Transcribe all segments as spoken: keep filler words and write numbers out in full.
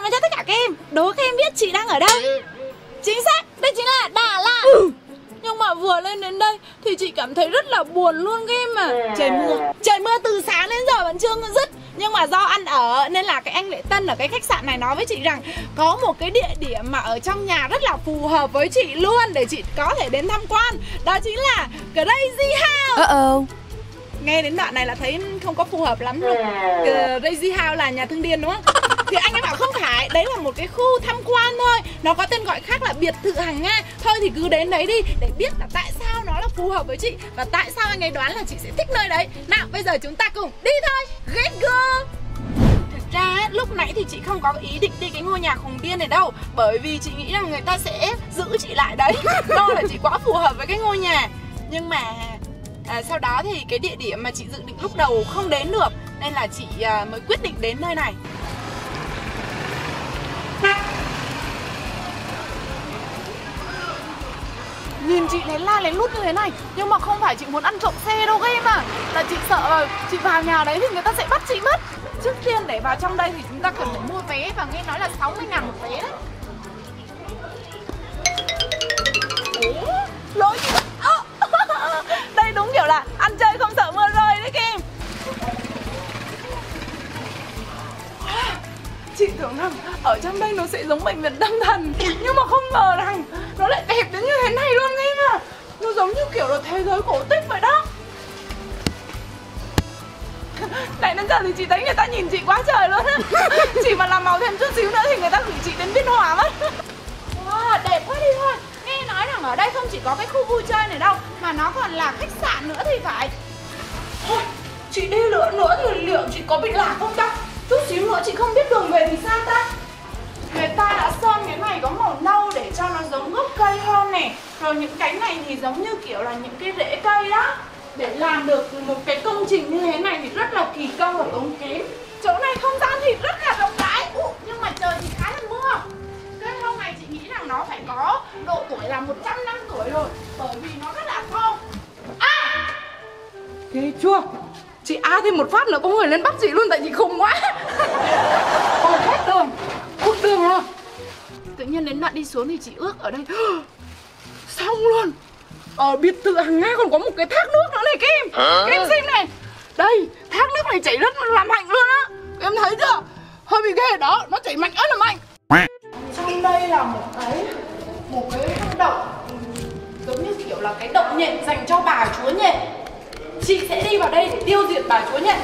chào tất cả các em. Đố các em biết chị đang ở đâu? Chính xác, đây chính là Đà Lạt. ừ. Nhưng mà vừa lên đến đây thì chị cảm thấy rất là buồn luôn các em à. Trời mưa, trời mưa từ sáng đến giờ vẫn chưa dứt. Nhưng mà do ăn ở nên là cái anh Lệ Tân ở cái khách sạn này nói với chị rằng có một cái địa điểm mà ở trong nhà rất là phù hợp với chị luôn, để chị có thể đến tham quan. Đó chính là Crazy House. Uh oh. Nghe đến đoạn này là thấy không có phù hợp lắm luôn. Crazy House là nhà thương điên đúng không? Thì anh ấy bảo không phải, đấy là một cái khu tham quan thôi. Nó có tên gọi khác là biệt thự hàng Nga. Thôi thì cứ đến đấy đi để biết là tại sao nó là phù hợp với chị, và tại sao anh ấy đoán là chị sẽ thích nơi đấy. Nào bây giờ chúng ta cùng đi thôi. Let's go. Thực ra lúc nãy thì chị không có ý định đi cái ngôi nhà khùng điên này đâu, bởi vì chị nghĩ rằng người ta sẽ giữ chị lại đấy. Do là chị quá phù hợp với cái ngôi nhà. Nhưng mà à, sau đó thì cái địa điểm mà chị dự định lúc đầu không đến được, nên là chị à, mới quyết định đến nơi này. Nhìn chị lén la lén lút như thế này, nhưng mà không phải chị muốn ăn trộm xe đâu các em à. Là chị sợ là chị vào nhà đấy thì người ta sẽ bắt chị mất. Trước tiên để vào trong đây thì chúng ta cần phải mua vé, và nghe nói là sáu mươi ngàn một vé đấy. Ủa? Lỗi gì? Đây đúng kiểu là ăn chơi không sợ mưa rơi đấy các em. Chị tưởng rằng ở trong đây nó sẽ giống bệnh viện tâm thần, nhưng mà không ngờ rằng nó lại đẹp đến như thế này luôn em à. Nó giống như kiểu là thế giới cổ tích vậy đó. Này đến giờ thì chị thấy người ta nhìn chị quá trời luôn á. Chỉ mà làm màu thêm chút xíu nữa thì người ta gửi chị đến Biên Hòa mất. Wow, đẹp quá đi thôi. Nghe nói rằng ở đây không chỉ có cái khu vui chơi này đâu, mà nó còn là khách sạn nữa thì phải. Thôi, chị đi lnữa nữa thì liệu chị có bị lạc không ta? Chút xíu nữa chị không biết đường về thì sao ta? Người ta đã sơn cái này có màu nâu để cho nó giống gốc cây hơn này. Rồi những cái này thì giống như kiểu là những cái rễ cây đó. Để làm được một cái công trình như thế này thì rất là kỳ công và tốn kém. Chỗ này không gian thì rất là rộng rãi. Ủa, nhưng mà trời thì khá là mưa. Cây hôm này chị nghĩ rằng nó phải có độ tuổi là một trăm năm tuổi rồi, bởi vì nó rất là thô. À! Ghê chưa? Chị A thêm một phát nữa có người lên bắt chị luôn, tại chị khùng quá. Ôi hết đường, út đường rồi. Tự nhiên đến đoạn đi xuống thì chị ước ở đây xong luôn. Ở biệt thự hàng Nga còn có một cái thác nước nữa này các em. Các em xem này. Đây, thác nước này chảy rất là mạnh luôn á. Em thấy chưa? Hơi bị ghê đó, nó chảy mạnh ớt là mạnh. Trong đây là một cái một cái hang động, giống như kiểu là cái động nhện dành cho bà chúa nhện. Chị sẽ đi vào đây để tiêu diệt bà chúa nhện.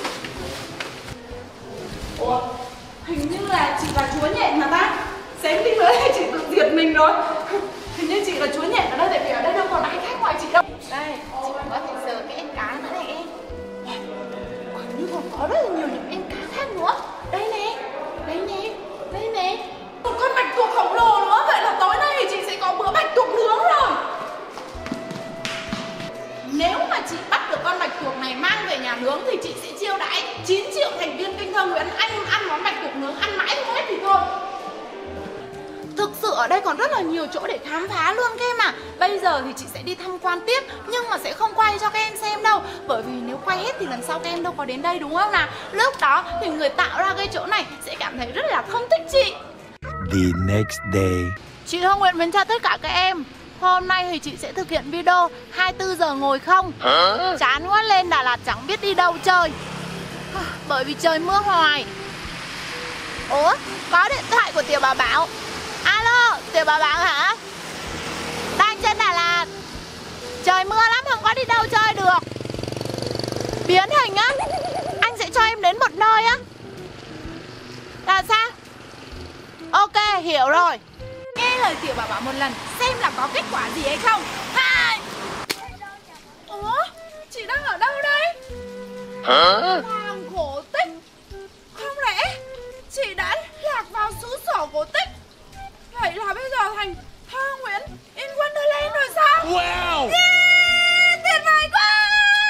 Ủa, hình như là chị là chúa nhện mà ta. Xém tí nữa thì chị tự diệt mình rồi. Hình như chị là chúa nhện ở đây, tại vì ở đây đâu còn ai khác ngoài chị đâu. Đây, chị cũng có thể sờ cái em cá nữa này em. Hình như còn có rất là nhiều những em cá khác nữa. Đây nè, đây nè, đây nè. Một con bạch tuộc khổng lồ nữa. Vậy là tối nay thì chị sẽ có bữa bạch tuộc nướng rồi. Nếu mà chị bắt được con bạch tuộc này mang về nhà nướng thì chị sẽ chiêu đãi chín triệu thành viên Kinh Thơ Nguyễn ăn ăn món bạch tuộc nướng, ăn mãi không hết thì thôi. Thực sự ở đây còn rất là nhiều chỗ để khám phá luôn các em ạ. Bây giờ thì chị sẽ đi tham quan tiếp, nhưng mà sẽ không quay cho các em xem đâu, bởi vì nếu quay hết thì lần sau các em đâu có đến đây đúng không nào. Lúc đó thì người tạo ra cái chỗ này sẽ cảm thấy rất là không thích chị. The next day. Chị Hương Nguyễn mến chào tất cả các em. Hôm nay thì chị sẽ thực hiện video hai mươi tư giờ ngồi không. Hả? Chán quá lên Đà Lạt chẳng biết đi đâu chơi, bởi vì trời mưa hoài. Ủa, có điện thoại của Tiểu Bảo Bảo. Alo, Tiểu Bảo Bảo hả? Đang trên Đà Lạt. Trời mưa lắm, không có đi đâu chơi được. Biến hình á, anh sẽ cho em đến một nơi á. Là sao? Ok, hiểu rồi. Nghe lời Tiểu Bảo Bảo một lần, xem là có kết quả gì hay không. Hai. Ủa, chị đang ở đâu đây? Hả? Hoàng cổ tích. Không lẽ chị đã lạc vào xứ sở cổ tích? Vậy là bây giờ thành Thơ Nguyễn in Wonderland rồi sao? Wow! Yeah, tuyệt vời quá!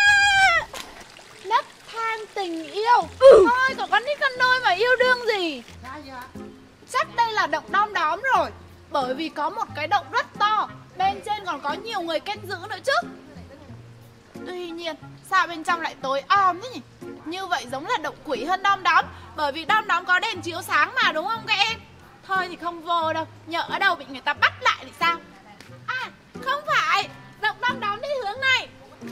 Nấc thang tình yêu. Ừ. Thôi, còn con nít con nôi mà yêu đương gì? Chắc đây là động Đom Đóm rồi, bởi vì có một cái động rất to, bên trên còn có nhiều người canh giữ nữa chứ. Tuy nhiên, Sao bên trong lại tối om thế nhỉ? Như vậy giống là động quỷ hơn Đom Đóm. Bởi vì Đom Đóm có đèn chiếu sáng mà, đúng không các em? Thôi thì không vô đâu, nhỡ ở đâu bị người ta bắt lại thì sao? À, không phải, giọng Đom Đóm đi hướng này.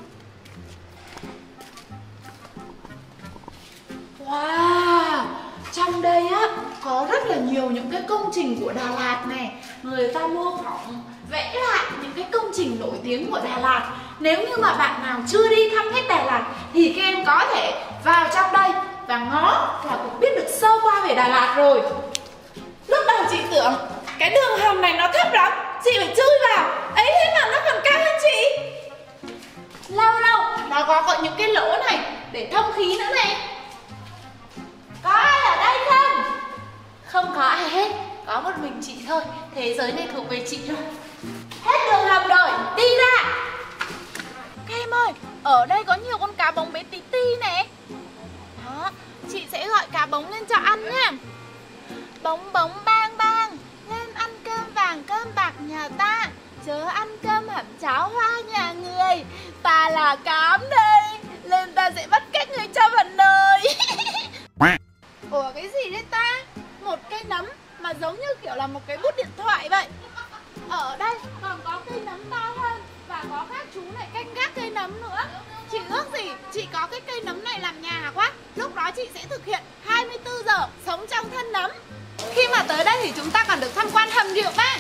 Wow, trong đây á có rất là nhiều những cái công trình của Đà Lạt này. Người ta mô phỏng vẽ lại những cái công trình nổi tiếng của Đà Lạt. Nếu như mà bạn nào chưa đi thăm hết Đà Lạt thì các em có thể vào trong đây và ngó là cũng biết được sơ qua về Đà Lạt rồi. Lúc đầu chị tưởng cái đường hầm này nó thấp lắm, chị phải chui vào, ấy thế mà nó còn cao hơn chị. Lâu lâu nó có, có những cái lỗ này để thông khí nữa này. Có ai ở đây không? Không có ai hết, có một mình chị thôi. Thế giới này thuộc về chị rồi. Hết đường hầm rồi, đi ra. Các em ơi, ở đây có nhiều con cá bống bé tí ti nè. Đó, chị sẽ gọi cá bống lên cho ăn nha. Bống bống bang bang, lên ăn cơm vàng cơm bạc nhà ta, chớ ăn cơm hẩm cháo hoa nhà người. Ta là cám đây, lên ta sẽ bắt các người cho vào nồi. Ủa cái gì đấy ta? Một cây nấm mà giống như kiểu là một cái bút điện thoại vậy. Ở đây còn có cây nấm to hơn và có các chú lại canh gác cây nấm nữa. Chị ước gì chị có cái cây nấm này làm nhà quá. Lúc đó chị sẽ thực hiện hai mươi tư giờ sống trong thân nấm. Khi mà tới đây thì chúng ta còn được tham quan hầm rượu vang.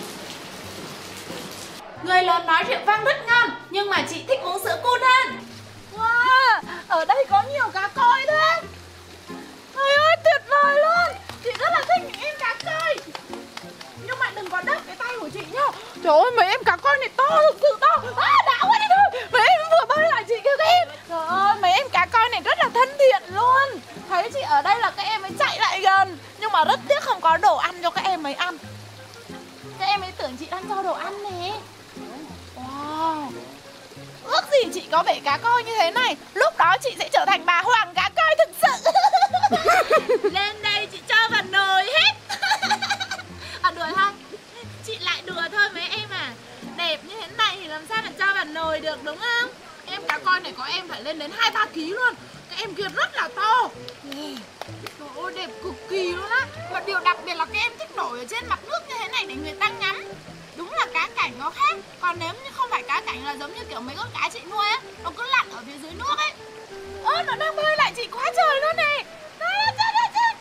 Người lớn nói rượu vang rất ngon, nhưng mà chị thích uống sữa cun hơn. Wow, ở đây có nhiều cá koi thế. Ôi ơi, tuyệt vời luôn. Chị rất là thích những em cá koi. Nhưng mà đừng có đớp cái tay của chị nhá. Trời ơi, mấy em cá koi này to, thực sự to. À, đã quá đi thôi. Mấy em vừa bơi lại chị kêu các em. Trời ơi, mấy em cá koi này rất là thân thiện luôn. Thấy chị ở đây là các em mới chạy lại gần. Nhưng mà rất tiếc không có đồ ăn cho các em ấy ăn. Các em ấy tưởng chị đang cho đồ ăn nè. Wow, ước gì chị có bể cá koi như thế này. Lúc đó chị sẽ trở thành bà hoàng cá koi thực sự. Lên đây chị cho vào nồi hết. À đùa thôi, chị lại đùa thôi mấy em à. Đẹp như thế này thì làm sao mà cho vào nồi được đúng không? Em cá koi này có em phải lên đến hai ba ký luôn. Các em kia rất là to. Trời ơi, đẹp cực kỳ luôn á. Và điều đặc biệt là các em thích nổi ở trên mặt nước như thế này để người ta ngắm. Đúng là cá cảnh nó khác. Còn nếu như không phải cá cảnh là giống như kiểu mấy con cá chị nuôi á, nó cứ lặn ở phía dưới nước ấy. Ơ, nó đang bơi lại chị quá trời luôn này. Đó, đó, đó, đó.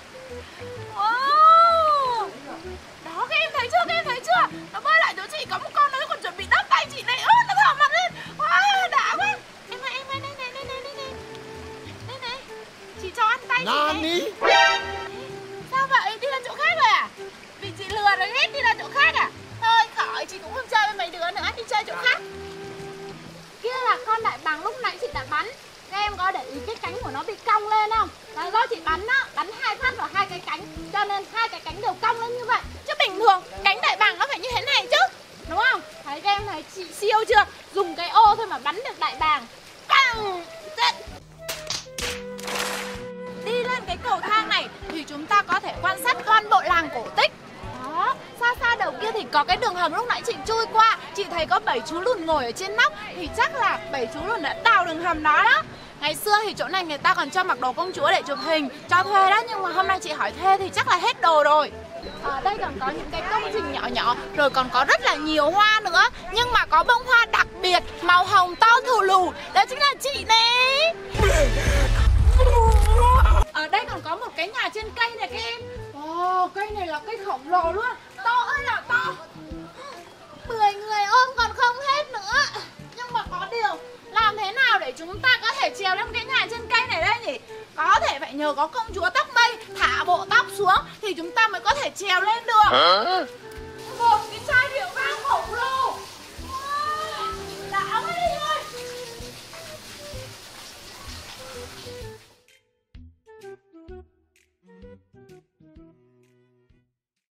Wow. Đó, các em thấy chưa, các em thấy chưa? Nó bơi lại chỗ chị, có một con nó còn chuẩn bị đắp tay chị này. Ơ, nó thở mặt lên. Wow, đã quá. Em ơi, em ơi, đây này, đây này, đây này. Đây này, chị cho ăn tay chị này. Sao vậy, đi lên chỗ khác rồi à? Vì chị lừa rồi hết đi lên chỗ khác à? Thôi khỏi, chị cũng không chơi với mấy đứa nữa, đi chơi chỗ khác. Kia là con đại bàng lúc nãy chị đã bắn. Các em có để ý cái cánh của nó bị cong lên không? Là do chị bắn đó, bắn hai phát vào hai cái cánh, cho nên hai cái cánh đều cong lên như vậy. Chứ bình thường cánh đại bàng nó phải như thế này chứ, đúng không? Thấy các em thấy chị siêu chưa? Dùng cái ô thôi mà bắn được đại bàng. Bang! Chết! Đi lên cái cầu thang này thì chúng ta có thể quan sát toàn bộ làng cổ tích. Đó, xa xa đầu kia thì có cái đường hầm lúc nãy chị chui qua. Chị thấy có bảy chú lùn ngồi ở trên nóc. Thì chắc là bảy chú lùn đã đào đường hầm đó đó. Ngày xưa thì chỗ này người ta còn cho mặc đồ công chúa để chụp hình, cho thuê đó. Nhưng mà hôm nay chị hỏi thuê thì chắc là hết đồ rồi. Ở đây còn có những cái công trình nhỏ nhỏ, rồi còn có rất là nhiều hoa nữa. Nhưng mà có bông hoa đặc biệt, màu hồng to thù lù. Đó chính là chị nè. Ở đây còn có một cái nhà trên cây này các em. Ồ, cây này là cây khổng lồ luôn. To ơi là to. Mười người ôm còn không hết nữa. Nhưng mà có điều, làm thế nào để chúng ta có thể trèo lên cái nhà trên cây này đây nhỉ? Có thể phải nhờ có công chúa tóc mây thả bộ tóc xuống thì chúng ta mới có thể trèo lên được.